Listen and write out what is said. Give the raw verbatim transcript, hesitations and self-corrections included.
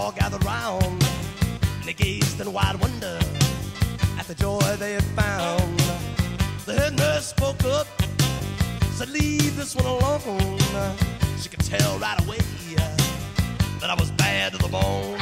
all gathered round, and they gazed in wide wonder at the joy they had found. The head nurse spoke up, said, leave this one alone. She could tell right away that I was bad to the bone.